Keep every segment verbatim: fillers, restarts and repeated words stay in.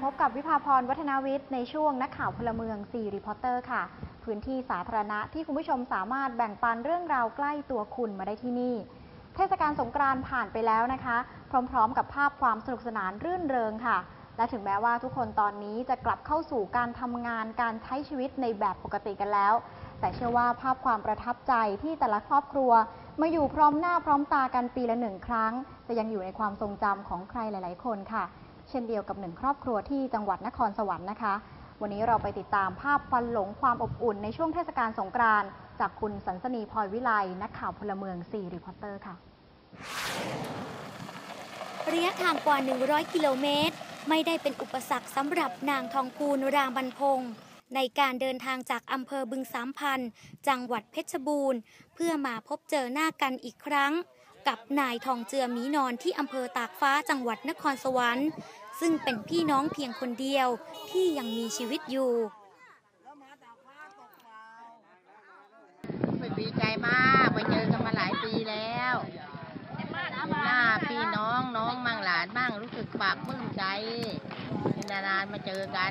พบกับวิภาพรวัฒนาวิทย์ในช่วงนักข่าวพลเมืองซีรีพอร์เตอร์ค่ะพื้นที่สาธารณะที่คุณผู้ชมสามารถแบ่งปันเรื่องราวใกล้ตัวคุณมาได้ที่นี่เทศกาลสงกรานต์ผ่านไปแล้วนะคะพร้อมๆกับภาพความสนุกสนานรื่นเริงค่ะและถึงแม้ว่าทุกคนตอนนี้จะกลับเข้าสู่การทำงานการใช้ชีวิตในแบบปกติกันแล้วแต่เชื่อว่าภาพความประทับใจที่แต่ละครอบครัวมาอยู่พร้อมหน้าพร้อมตากันปีละหนึ่งครั้งจะยังอยู่ในความทรงจำของใครหลายๆคนค่ะเช่นเดียวกับหนึ่งครอบครัวที่จังหวัดนครสวรรค์นะคะวันนี้เราไปติดตามภาพควันหลงความอบอุ่นในช่วงเทศกาลสงกรานต์จากคุณสันสนีพลอยวิไลนักข่าวพลเมืองซีรีพอร์เตอร์ค่ะระยะทางกว่าหนึ่งร้อยกิโลเมตรไม่ได้เป็นอุปสรรคสำหรับนางทองภูลรามบรรพงศ์ในการเดินทางจากอำเภอบึงสามพันจังหวัดเพชรบูรณ์เพื่อมาพบเจอหน้ากันอีกครั้งกับนายทองเจือหมีนอนที่อำเภอตากฟ้าจังหวัดนครสวรรค์ซึ่งเป็นพี่น้องเพียงคนเดียวที่ยังมีชีวิตอยู่ดีใจมากไปเจอกันมาหลายปีแล้วหน้าพี่น้องน้องมั่งหลานมั่งรู้สึกปากปลื้มใจนานๆมาเจอกัน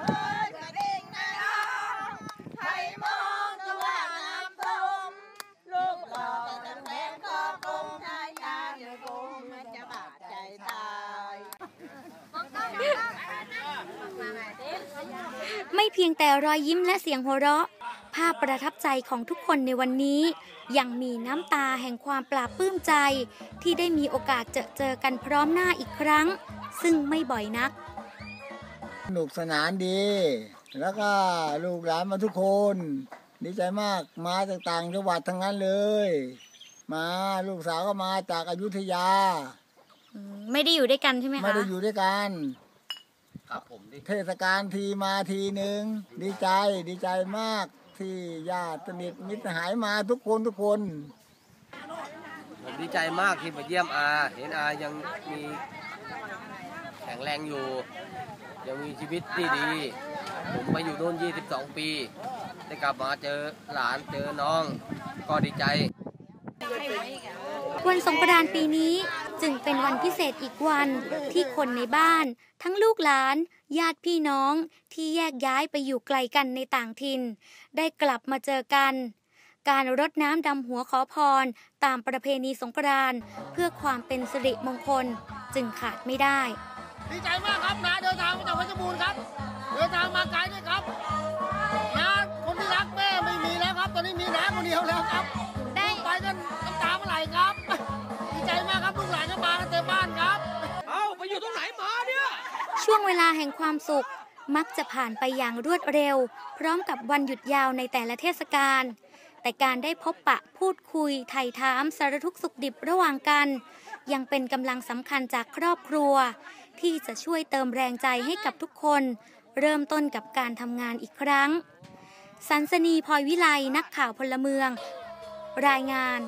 ไม่เพียงแต่รอยยิ้มและเสียงหัวเราะภาพประทับใจของทุกคนในวันนี้ยังมีน้ำตาแห่งความปลาบปลื้มใจที่ได้มีโอกาสเจอเจอกันพร้อมหน้าอีกครั้งซึ่งไม่บ่อยนักสนุกสนานดีแล้วก็ลูกหลานมาทุกคนดีใจมากมาจากต่างจังหวัดทั้งนั้นเลยมาลูกสาวก็มาจากอยุธยาไม่ได้อยู่ด้วยกันใช่ไหมคะไม่ได้อยู่ด้วยกันเทศกาลทีมาทีหนึ่งดีใจดีใจมากที่ญาติสนิทมิตรหายมาทุกคนทุกคนผมดีใจมากที่มาเยี่ยมอาเห็นอายังมีแข็งแรงอยู่ยังมีชีวิตที่ดีผมไปอยู่โน่นยี่สิบสองปีได้กลับมาเจอหลานเจอน้องก็ดีใจวันสงกรานต์ปีนี้จึงเป็นวันพิเศษอีกวันที่คนในบ้านทั้งลูกหลานญาติพี่น้องที่แยกย้ายไปอยู่ไกลกันในต่างถิ่นได้กลับมาเจอกันการรดน้ำดำหัวขอพรตามประเพณีสงกรานต์เพื่อความเป็นสิริมงคลจึงขาดไม่ได้ดีใจมากครับนะเดินทางมาจากเพชรบูรณ์ครับเดินทางมาไกลด้วยครับนะคนที่รักแม่ไม่มีแล้วครับตอนนี้มีน้าคนเดียวแล้วครับได้ไปกันน้ำตาเมื่อไหร่ครับดีใจมากครับลูกหลานก็มากันเต็มบ้านครับเอ้าไปอยู่ตรงไหนมาเนี่ยช่วงเวลาแห่งความสุขมักจะผ่านไปอย่างรวดเร็วพร้อมกับวันหยุดยาวในแต่ละเทศกาลแต่การได้พบปะพูดคุยไถ่ถามสารทุกข์สุขดิบระหว่างกันยังเป็นกำลังสำคัญจากครอบครัวที่จะช่วยเติมแรงใจให้กับทุกคนเริ่มต้นกับการทำงานอีกครั้งสันสนีพลอยวิไลนักข่าวพลเมืองรายงาน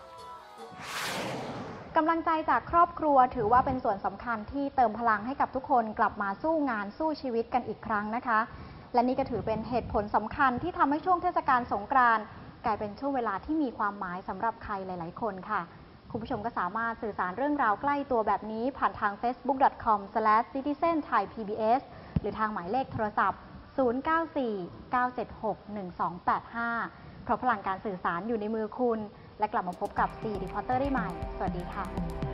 กำลังใจจากครอบครัวถือว่าเป็นส่วนสำคัญที่เติมพลังให้กับทุกคนกลับมาสู้งานสู้ชีวิตกันอีกครั้งนะคะและนี่ก็ถือเป็นเหตุผลสำคัญที่ทำให้ช่วงเทศกาลสงกรานต์กลายเป็นช่วงเวลาที่มีความหมายสำหรับใครหลายๆคนค่ะคุณผู้ชมก็สามารถสื่อสารเรื่องราวใกล้ตัวแบบนี้ผ่านทาง เฟซบุ๊ก ดอท คอม สแลช ซิติเซน ไทย พี บี เอส หรือทางหมายเลขโทรศัพท์ ศูนย์ เก้า สี่ เก้า เจ็ด หก หนึ่ง สอง แปด ห้า เพราะพลังการสื่อสารอยู่ในมือคุณและกลับมาพบกับซีรีพอร์เตอร์ได้ใหม่สวัสดีค่ะ